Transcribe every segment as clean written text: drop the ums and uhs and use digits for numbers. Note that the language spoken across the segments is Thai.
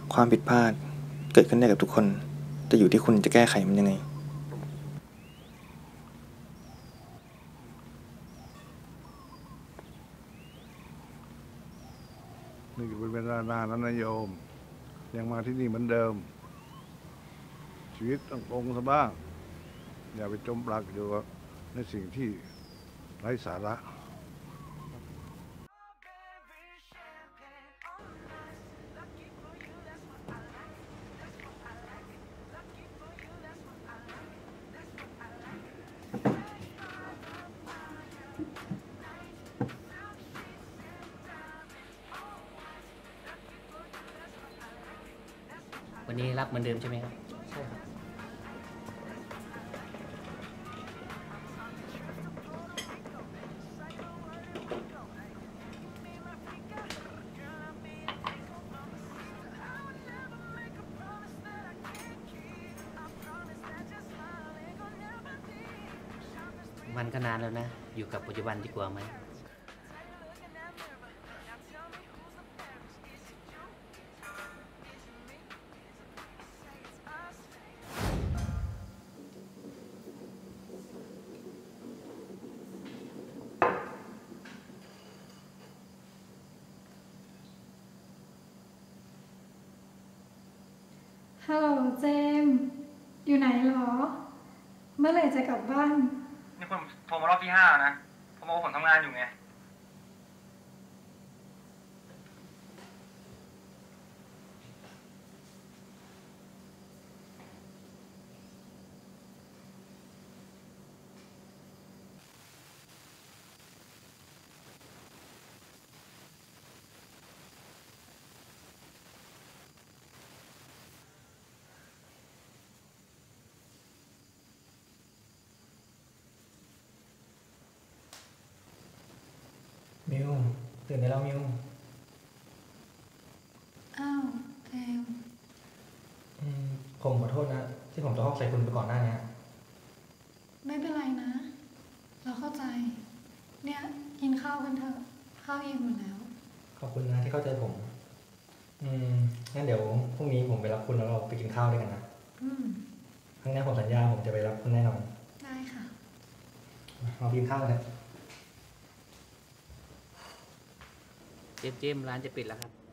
ความผิดพลาดเกิดขึ้นได้กับทุกคนแต่อยู่ที่คุณจะแก้ไขมันยังไงนี่เป็นเวลานานแล้วนะโยมยังมาที่นี่เหมือนเดิมชีวิตต้องปรงซะบ้างอย่าไปจมปลักอยู่ในสิ่งที่ไร้สาระวันนี้รับเหมือนเดิมใช่ไหมครับใช่ครับมันก็นานแล้วนะอยู่กับปัจจุบันดีกว่าไหมฮัลโหลเจมส์อยู่ไหนหรอเมื่อไหร่จะกลับบ้านนี่คุณโทรมารอบที่5นะผมบอกว่าผมทำงานอยู่ไงมิวตื่นได้แล้วมิวอ้าวเจมส์ผมขอโทษนะที่ผมจะฮอกใส่คุณไปก่อนหน้านี้ไม่เป็นไรนะเราเข้าใจเนี่ยกินข้าวกันเถอะข้าวเย็นหมดแล้วขอบคุณนะที่เข้าใจผมงั้นเดี๋ยวพรุ่งนี้ผมไปรับคุณแล้วเราไปกินข้าวด้วยกันนะครั้งนี้ผมสัญญาผมจะไปรับคุณแน่นอนได้ค่ะเรากินข้าวกันเถอะเจมร้านจะปิดแล้วครับ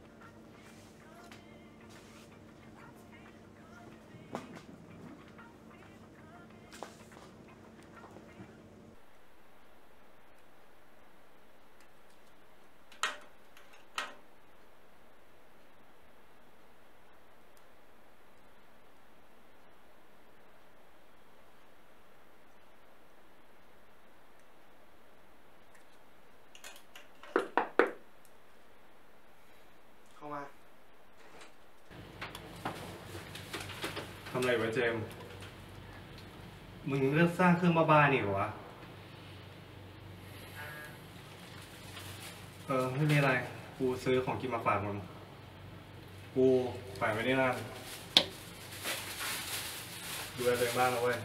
ทำไรวะเจมมึงเลือกสร้างเครื่องบ้าๆนี่เหรอวะไม่มีอะไร กูซื้อของกินมาฝากมึงกูฝากไว้ที่นั่นดูแลตัวเองบ้างนะเว้ย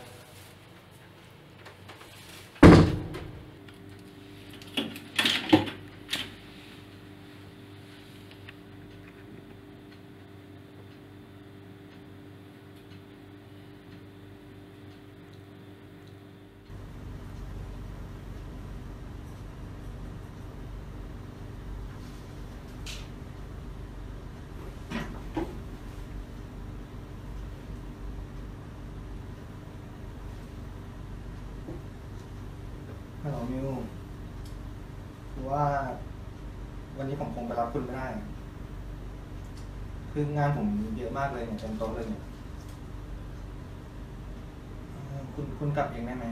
ฮัลโหลมิวคือว่าวันนี้ผมคงไปรับคุณไม่ได้คืองานผมเยอะมากเลยเนี่ยเต็มโต๊ะเลยเนี่ยคุณกลับเองได้ไหม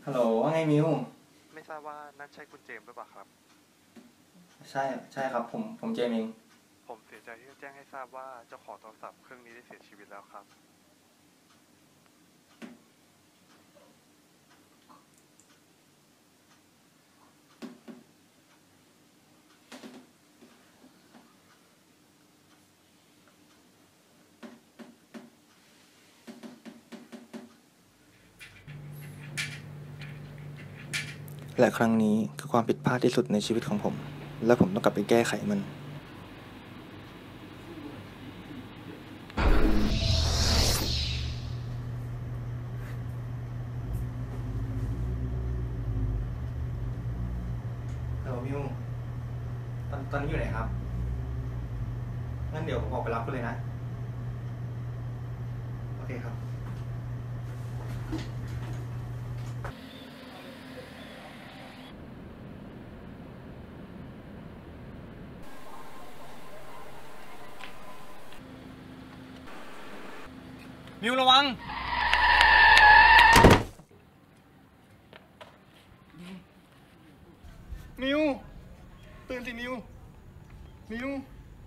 ฮัลโหลว่าไงมิวไม่ทราบว่านั่นใช่คุณเจมส์หรือเปล่าครับใช่ครับผมเจมส์เองผมเสียใจที่จะแจ้งให้ทราบว่าเจ้าของโทรศัพท์เครื่องนี้ได้เสียชีวิตแล้วครับและครั้งนี้คือความผิดพลาดที่สุดในชีวิตของผม และผมต้องกลับไปแก้ไขมันฮัลโหลมิวตอนนี้อยู่ไหนครับงั้นเดี๋ยวผมออกไปรับคุณเลยนะโอเคครับมิวระวัง มิวตื่นสิมิวมิว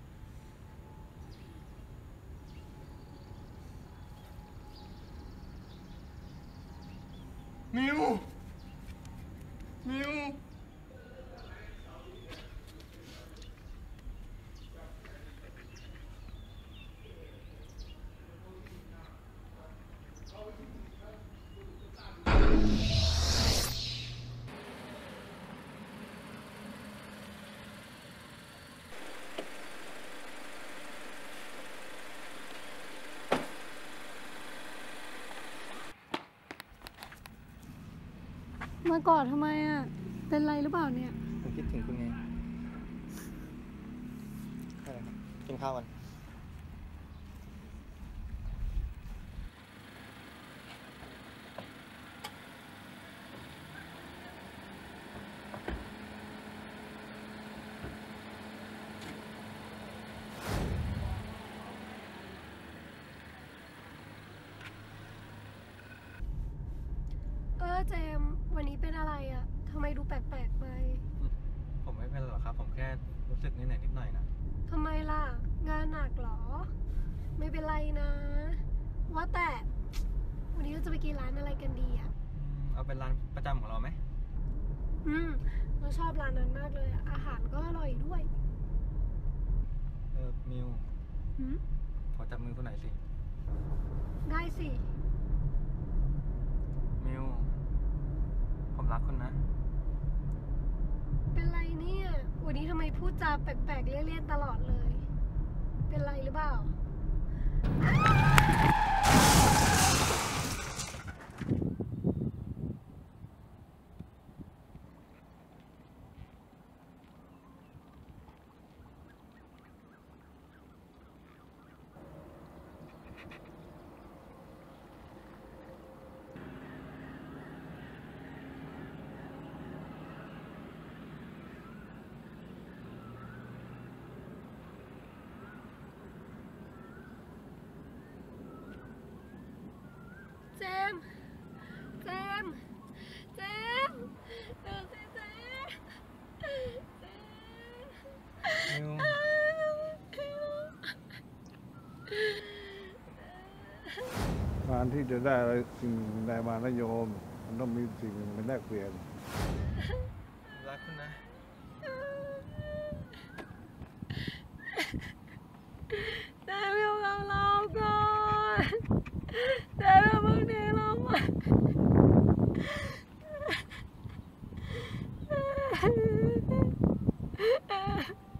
มิวมากอดทำไมอ่ะ เป็นไรหรือเปล่าเนี่ยผมคิดถึงคุณไงอะไรครับกินข้าวกันเจมส์วันนี้เป็นอะไรอ่ะทำไมดูแปลกๆไปผมไม่เป็นหรอกครับผมแค่รู้สึกนิดหน่อยนะทำไมล่ะ งานหนักเหรอ ไม่เป็นไรนะ ว่าแต่ วันนี้เราจะไปกินร้านอะไรกันดีอ่ะเอาเป็นร้านประจำของเราไหมเราชอบร้านนั้นมากเลยอ่ะ อาหารก็อร่อยด้วยมิวขอจับมือคุณหน่อยสิได้สิมิวผมรักคุณนะเป็นไรเนี่ย วันนี้ทำไมพูดจาแปลกๆเลี่ยนๆตลอดเลย เป็นไรหรือเปล่า เจมส์เดูสิเจมส์การที่จะได้อะไรสิ่งใดมานะโยม มันต้องมีสิ่งหนึ่งเป็นแลกเปลี่ยนรักคุณนะเจมส์อยู่กับเราก่อนเจมส์อย่าเพิ่งทิ้งเราไป